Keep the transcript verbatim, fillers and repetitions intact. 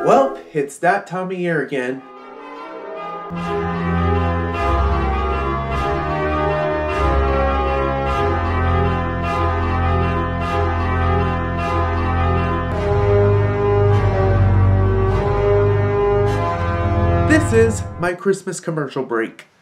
Well, it's that time of year again. This is my Christmas commercial break.